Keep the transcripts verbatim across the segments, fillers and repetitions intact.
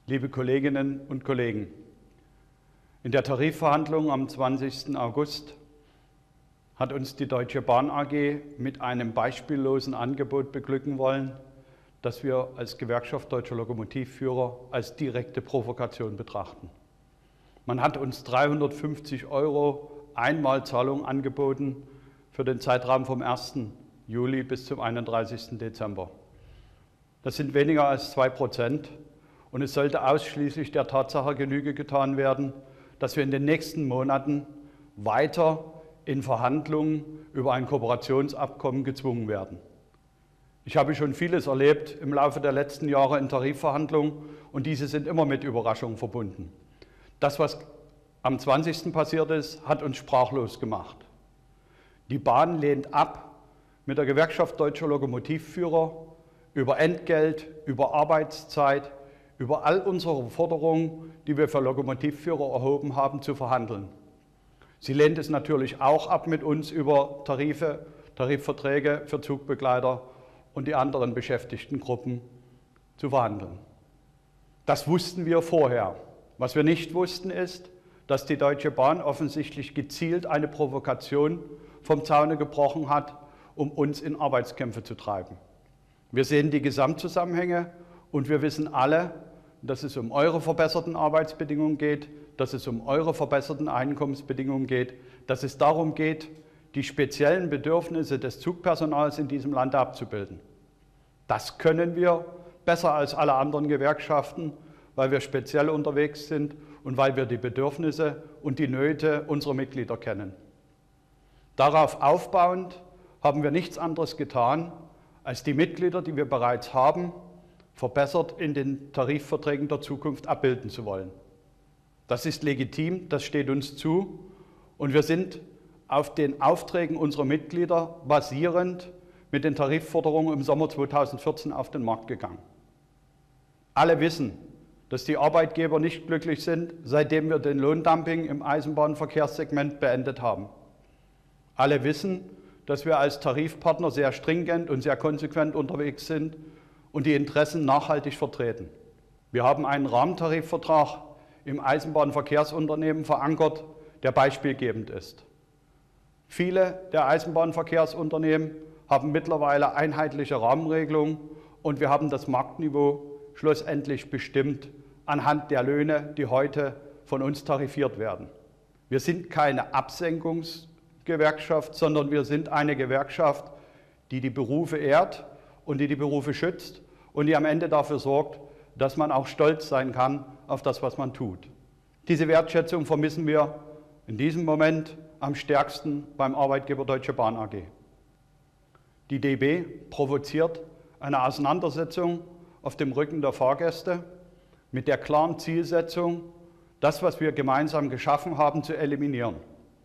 Liebe Kolleginnen und Kollegen, in der Tarifverhandlung am zwanzigsten August hat uns die Deutsche Bahn A G mit einem beispiellosen Angebot beglücken wollen, das wir als Gewerkschaft Deutscher Lokomotivführer als direkte Provokation betrachten. Man hat uns dreihundertfünfzig Euro Einmalzahlung angeboten für den Zeitraum vom ersten Juli bis zum einunddreißigsten Dezember. Das sind weniger als zwei Prozent und es sollte ausschließlich der Tatsache Genüge getan werden, dass wir in den nächsten Monaten weiter in Verhandlungen über ein Kooperationsabkommen gezwungen werden. Ich habe schon vieles erlebt im Laufe der letzten Jahre in Tarifverhandlungen und diese sind immer mit Überraschungen verbunden. Das, was am zwanzigsten passiert ist, hat uns sprachlos gemacht. Die Bahn lehnt ab, mit der Gewerkschaft Deutscher Lokomotivführer über Entgelt, über Arbeitszeit, über all unsere Forderungen, die wir für Lokomotivführer erhoben haben, zu verhandeln. Sie lehnt es natürlich auch ab, mit uns über Tarife, Tarifverträge für Zugbegleiter und die anderen Beschäftigtengruppen zu verhandeln. Das wussten wir vorher. Was wir nicht wussten, ist, dass die Deutsche Bahn offensichtlich gezielt eine Provokation vom Zaune gebrochen hat, um uns in Arbeitskämpfe zu treiben. Wir sehen die Gesamtzusammenhänge und wir wissen alle, dass es um eure verbesserten Arbeitsbedingungen geht, dass es um eure verbesserten Einkommensbedingungen geht, dass es darum geht, die speziellen Bedürfnisse des Zugpersonals in diesem Land abzubilden. Das können wir besser als alle anderen Gewerkschaften, weil wir speziell unterwegs sind und weil wir die Bedürfnisse und die Nöte unserer Mitglieder kennen. Darauf aufbauend haben wir nichts anderes getan, als die Mitglieder, die wir bereits haben, verbessert in den Tarifverträgen der Zukunft abbilden zu wollen. Das ist legitim, das steht uns zu und wir sind auf den Aufträgen unserer Mitglieder basierend mit den Tarifforderungen im Sommer zweitausendvierzehn auf den Markt gegangen. Alle wissen, dass die Arbeitgeber nicht glücklich sind, seitdem wir den Lohndumping im Eisenbahnverkehrssegment beendet haben. Alle wissen, dass wir als Tarifpartner sehr stringent und sehr konsequent unterwegs sind und die Interessen nachhaltig vertreten. Wir haben einen Rahmentarifvertrag im Eisenbahnverkehrsunternehmen verankert, der beispielgebend ist. Viele der Eisenbahnverkehrsunternehmen haben mittlerweile einheitliche Rahmenregelungen und wir haben das Marktniveau schlussendlich bestimmt anhand der Löhne, die heute von uns tarifiert werden. Wir sind keine Absenkungsgewerkschaft, sondern wir sind eine Gewerkschaft, die die Berufe ehrt und die die Berufe schützt und die am Ende dafür sorgt, dass man auch stolz sein kann auf das, was man tut. Diese Wertschätzung vermissen wir in diesem Moment am stärksten beim Arbeitgeber Deutsche Bahn A G. Die D B provoziert eine Auseinandersetzung auf dem Rücken der Fahrgäste mit der klaren Zielsetzung, das, was wir gemeinsam geschaffen haben, zu eliminieren.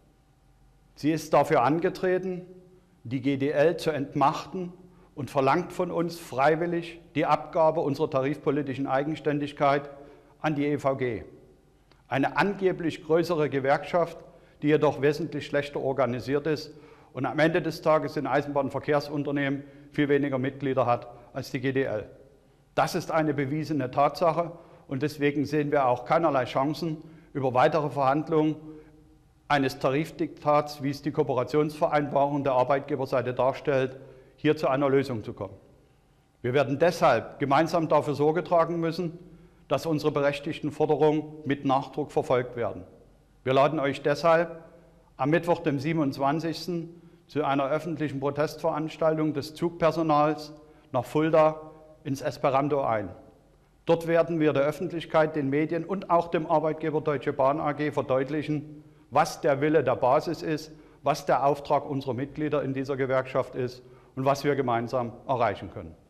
Sie ist dafür angetreten, die G D L zu entmachten und verlangt von uns freiwillig die Abgabe unserer tarifpolitischen Eigenständigkeit an die E V G. Eine angeblich größere Gewerkschaft, die jedoch wesentlich schlechter organisiert ist und am Ende des Tages in Eisenbahnverkehrsunternehmen viel weniger Mitglieder hat als die G D L. Das ist eine bewiesene Tatsache und deswegen sehen wir auch keinerlei Chancen, über weitere Verhandlungen eines Tarifdiktats, wie es die Kooperationsvereinbarung der Arbeitgeberseite darstellt, hier zu einer Lösung zu kommen. Wir werden deshalb gemeinsam dafür Sorge tragen müssen, dass unsere berechtigten Forderungen mit Nachdruck verfolgt werden. Wir laden euch deshalb am Mittwoch, dem siebenundzwanzigsten zu einer öffentlichen Protestveranstaltung des Zugpersonals nach Fulda ins Esperanto ein. Dort werden wir der Öffentlichkeit, den Medien und auch dem Arbeitgeber Deutsche Bahn A G verdeutlichen, was der Wille der Basis ist, was der Auftrag unserer Mitglieder in dieser Gewerkschaft ist und was wir gemeinsam erreichen können.